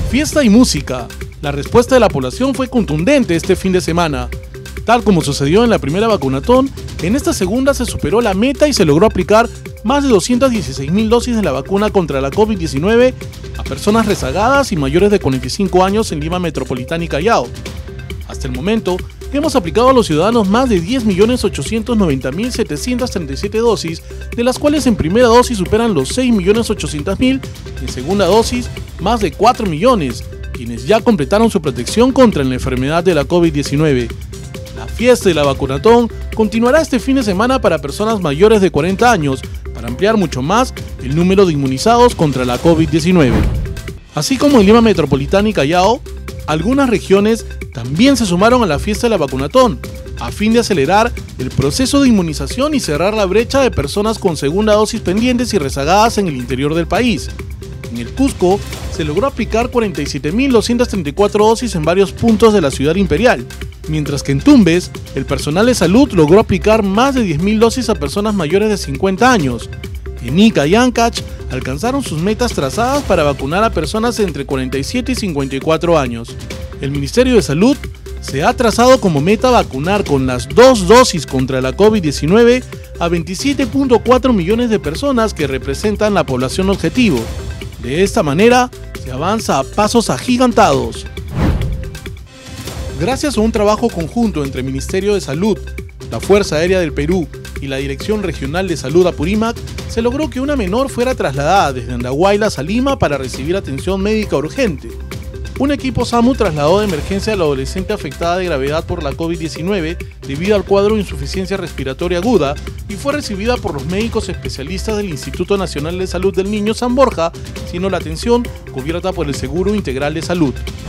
Fiesta y música. La respuesta de la población fue contundente este fin de semana. Tal como sucedió en la primera vacunatón, en esta segunda se superó la meta y se logró aplicar más de 216.000 dosis de la vacuna contra la COVID-19 a personas rezagadas y mayores de 45 años en Lima Metropolitana y Callao. Hasta el momento, hemos aplicado a los ciudadanos más de 10.890.737 dosis, de las cuales en primera dosis superan los 6.800.000 y en segunda dosis más de 4 millones, quienes ya completaron su protección contra la enfermedad de la COVID-19. La fiesta de la vacunatón continuará este fin de semana para personas mayores de 40 años para ampliar mucho más el número de inmunizados contra la COVID-19. Así como en Lima Metropolitana y Callao, algunas regiones también se sumaron a la fiesta de la vacunatón, a fin de acelerar el proceso de inmunización y cerrar la brecha de personas con segunda dosis pendientes y rezagadas en el interior del país. En el Cusco se logró aplicar 47.234 dosis en varios puntos de la ciudad imperial, mientras que en Tumbes el personal de salud logró aplicar más de 10.000 dosis a personas mayores de 50 años. En Ica y Ancash alcanzaron sus metas trazadas para vacunar a personas entre 47 y 54 años. El Ministerio de Salud se ha trazado como meta vacunar con las 2 dosis contra la COVID-19 a 27.4 millones de personas que representan la población objetivo. De esta manera, se avanza a pasos agigantados. Gracias a un trabajo conjunto entre el Ministerio de Salud, la Fuerza Aérea del Perú y la Dirección Regional de Salud Apurímac, se logró que una menor fuera trasladada desde Andahuaylas a Lima para recibir atención médica urgente. Un equipo SAMU trasladó de emergencia a la adolescente afectada de gravedad por la COVID-19 debido al cuadro de insuficiencia respiratoria aguda y fue recibida por los médicos especialistas del Instituto Nacional de Salud del Niño San Borja, siendo la atención cubierta por el Seguro Integral de Salud.